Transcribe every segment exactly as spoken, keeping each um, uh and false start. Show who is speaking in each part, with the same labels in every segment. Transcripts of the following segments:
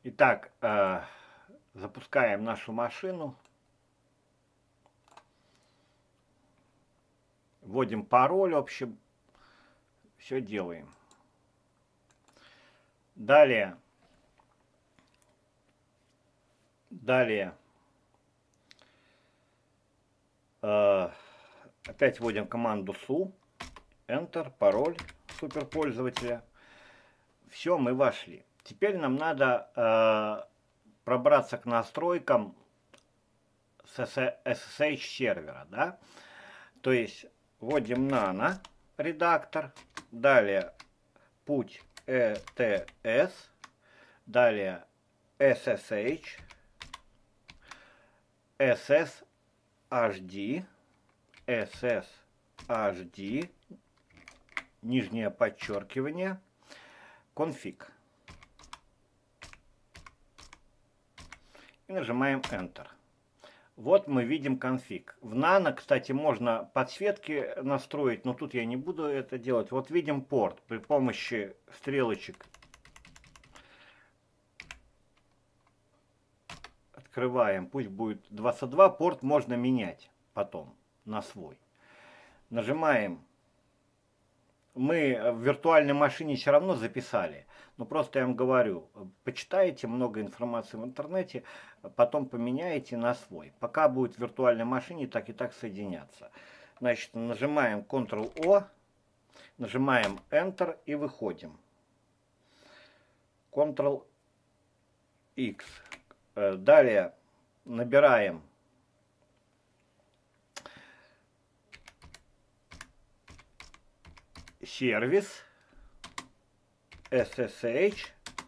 Speaker 1: Итак, э, запускаем нашу машину. Вводим пароль, в общем, все делаем. Далее, далее, э, опять вводим команду су, Enter, пароль суперпользователя. Все, мы вошли. Теперь нам надо э, пробраться к настройкам с эс эс эйч сервера, да? То есть вводим nano редактор, далее путь и ти эс, далее эс эс эйч, эс эс эйч ди, эс эс эйч ди, нижнее подчеркивание, конфиг. И нажимаем Enter. Вот мы видим конфиг. В Nano, кстати, можно подсветки настроить, но тут я не буду это делать. Вот видим порт при помощи стрелочек. Открываем, пусть будет двадцать два, порт можно менять потом на свой. Нажимаем. Мы в виртуальной машине все равно записали, но просто я вам говорю, почитаете много информации в интернете, потом поменяете на свой. Пока будет в виртуальной машине, так и так соединяться. Значит, нажимаем контрол о, нажимаем Enter и выходим. контрол икс. Далее набираем сервис эс эс эйч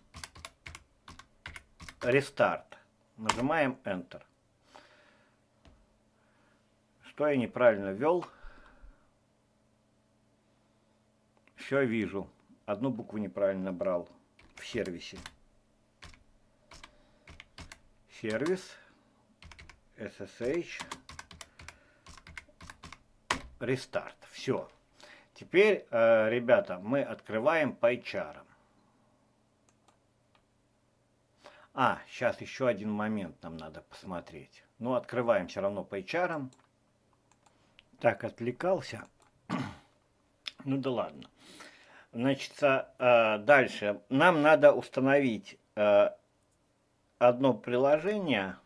Speaker 1: рестарт. Нажимаем Enter. Что я неправильно ввел? Все вижу. Одну букву неправильно брал в сервисе. Сервис эс эс эйч рестарт. Все. Теперь, э, ребята, мы открываем PyCharm. А, сейчас еще один момент нам надо посмотреть. Ну, открываем все равно PyCharm. Так, отвлекался. Ну да ладно. Значит, э, дальше. Нам надо установить э, одно приложение.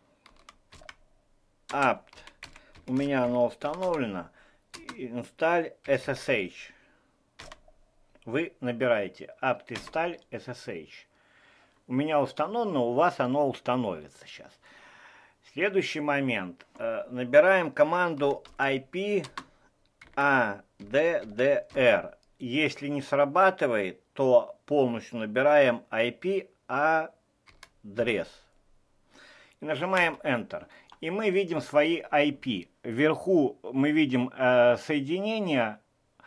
Speaker 1: apt. У меня оно установлено. Install эс эс эйч. Вы набираете apt install эс эс эйч. У меня установлено, у вас оно установится сейчас. Следующий момент. Набираем команду ай пи addr. Если не срабатывает, то полностью набираем ай пи адрес. И нажимаем Enter. И мы видим свои ай пи. Вверху мы видим э, соединение.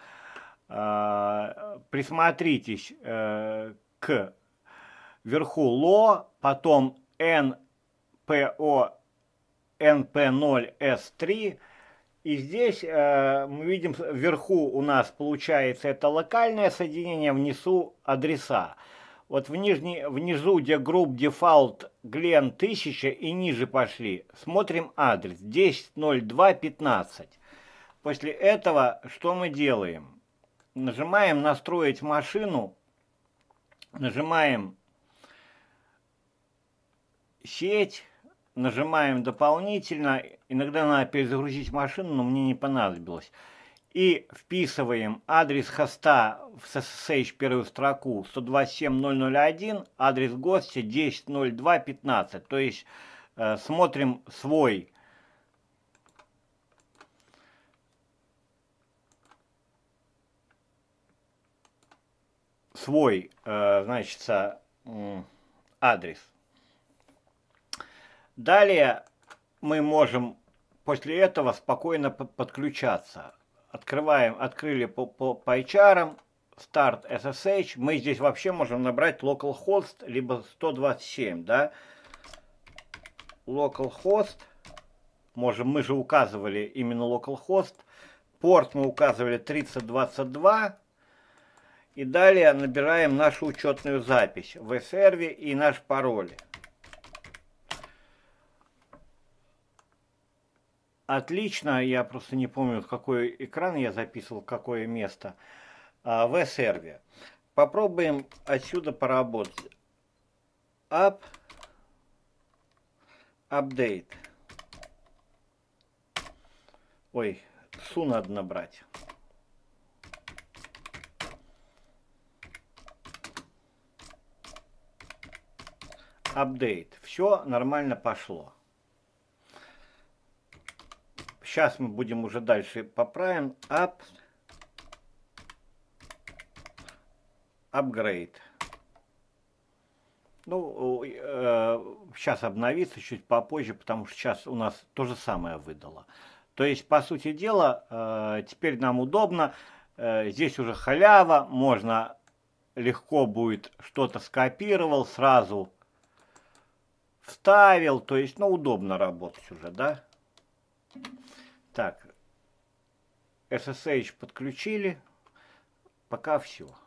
Speaker 1: Э, присмотритесь э, к вверху ло, потом эн пи о эн пи ноль эс три. И здесь э, мы видим вверху у нас получается это локальное соединение, внизу адреса. Вот в нижней, внизу, где групп дефолт глен тысяча и ниже пошли, смотрим адрес десять ноль два пятнадцать. После этого что мы делаем? Нажимаем настроить машину, нажимаем сеть, нажимаем дополнительно, иногда надо перезагрузить машину, но мне не понадобилось. И вписываем адрес хоста в эс эс эйч первую строку сто двадцать семь точка ноль ноль один, адрес гостя десять ноль два пятнадцать. То есть э, смотрим свой свой, э, значит, э, адрес. Далее мы можем после этого спокойно подключаться. Открываем, открыли по, по PyCharm, Start эс эс эйч. Мы здесь вообще можем набрать localhost, либо сто двадцать семь, да. Localhost. Можем, мы же указывали именно localhost. Порт мы указывали тридцать двадцать два. И далее набираем нашу учетную запись в серве и наш пароль. Отлично, я просто не помню, в какой экран я записывал, какое место. А, в серве. Попробуем отсюда поработать. Up, update. Ой, су надо набрать. Апдейт. Все нормально пошло. Сейчас мы будем уже дальше поправим. Up, upgrade. Ну, э, сейчас обновится чуть попозже, потому что сейчас у нас то же самое выдало. То есть, по сути дела, э, теперь нам удобно. Э, здесь уже халява, можно легко будет что-то скопировал, сразу вставил. То есть, ну, удобно работать уже, да? Так, эс эс эйч подключили. Пока все.